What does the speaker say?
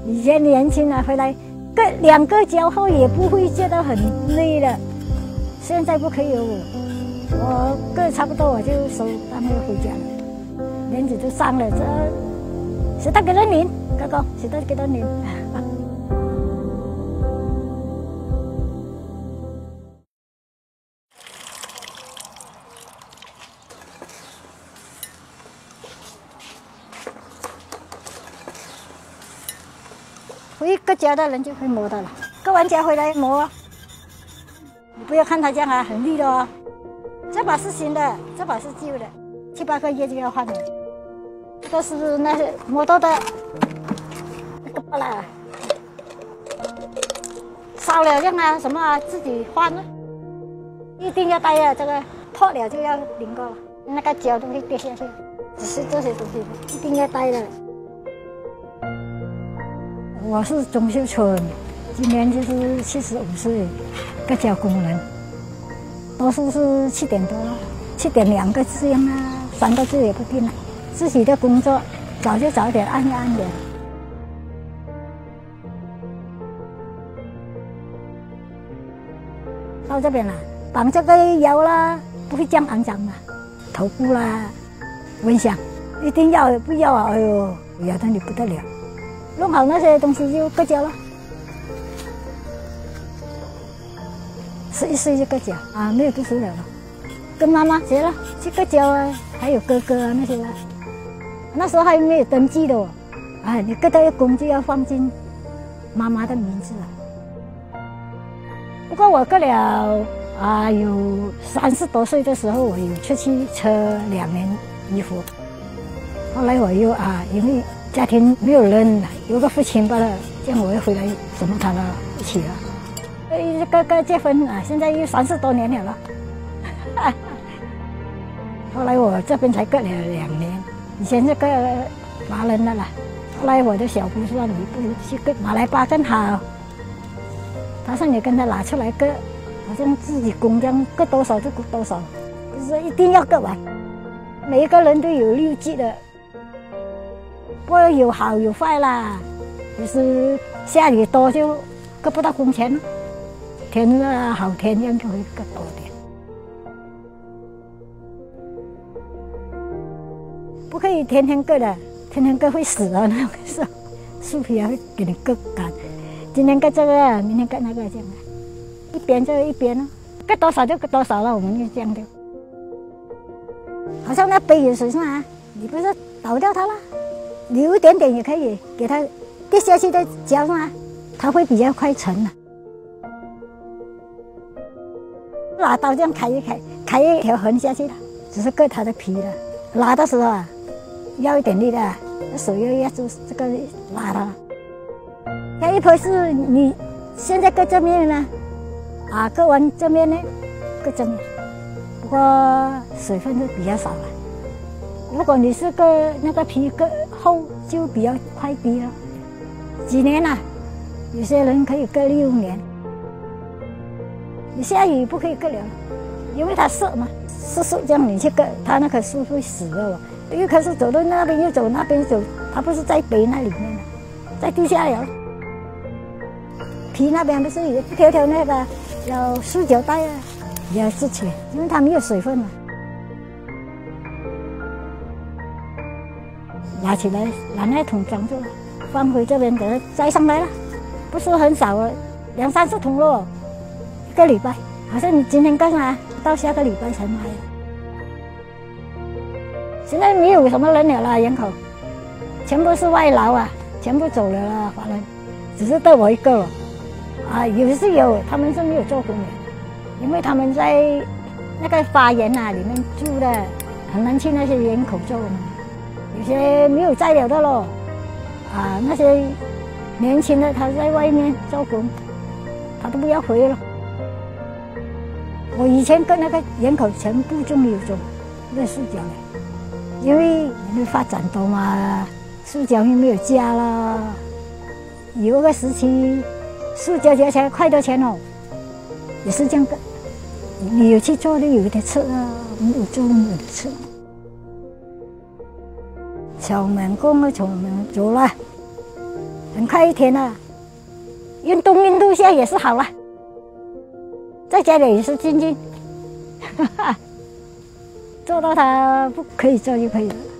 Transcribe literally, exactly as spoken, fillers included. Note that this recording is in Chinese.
以前年轻啊，回来个两个脚后也不会觉得很累了。现在不可以我，我个差不多我就收他们回家了，年纪都上了，这是得幾多年？哥哥，是得幾多年？会割脚的人就会磨到了，割完脚回来磨。你不要看它这样啊，很利的哦。这把是新的，这把是旧的，七八个月就要换了。这个是那些磨到的，那个不啦，烧了这样啊，什么啊，自己换了，一定要带啊，这个破了就要拧过了，那个脚都会跌下去。只是这些东西一定要带的。我是钟秀春，今年就是七十五岁，割脚工人，多数是七点多，七点两个字样啊，三个字也不定了。自己的工作早就早点，按一按点。到这边了，绑这个腰啦，不会这样肮脏嘛，头部啦，蚊香，一定要不要啊？哎呦，咬得你不得了。弄好那些东西就割脚了，十一岁就割脚啊，没有读书了，跟妈妈学了去割脚啊，还有哥哥啊那些啦。那时候还没有登记的哦，啊，你割到一工就要放进妈妈的名字啊。不过我割了啊，有三十多岁的时候，我有出去车两年衣服，后来我又啊，因为家庭没有人，有个父亲罢了，这样我又回来什么他了一起了。呃，哥哥结婚啊，现在又三十多年了了。后来我这边才割了两年，以前是割华人的啦。后来我的小姑说你不如去割马来巴更好，他说你跟他拿出来割，好像自己工这样割多少就割多少，就是一定要割完。每一个人都有六季的。不过有好有坏啦，就是下雨多就割不到工钱，天热好天这样就会割多点。不可以天天割的，天天割会死的那种树，树皮还会给你割干。今天割这个，明天割那个这样的，一边就一边了，割多少就割多少了，我们就这样的。好像那杯有水是吗？你不是倒掉它了？留一点点也可以，给它跌下去的脚上，它会比较快沉了。拿刀这样开一开，开一条痕下去了，只是割它的皮了。拉的时候啊，要一点力的，手要压住这个拉它。下一坡是你现在割这面呢，啊，割完这面呢，割这面，不过水分是比较少了。如果你是割那个皮割厚，就比较快逼了。几年了、啊，有些人可以割六年。你下雨不可以割了，因为它涩嘛，涩涩这样你去割，它那棵树会死的哦。一棵树走到那边又走那边走，它不是在北那里面，在地下了。皮那边不是有一条条那个叫塑胶带啊，要支起来，因为它没有水分嘛。拿起来，拿那桶装住了，放回这边给它摘上来了，不是很少啊，两三十桶咯，一个礼拜。好像你今天割啊，到下个礼拜才卖。现在没有什么人了啦，人口全部是外劳啊，全部走了啦，华人，只是得我一个了。啊，有是有，他们是没有做工的，因为他们在那个花园啊里面住的，很难去那些园口做嘛。有些没有在了的咯，啊，那些年轻的他在外面做工，他都不要回了。我以前跟那个人口全部就没有种那塑胶的，因为因为发展多嘛，塑胶又没有加了。有个时期，塑胶加起来快多钱哦，也是这样的。你有去做的有的吃啊，没有做没有的吃。長命工都長命做啦， 很快一天了，运动运动下也是好了，在家里也是静静，做到他不可以做就可以了。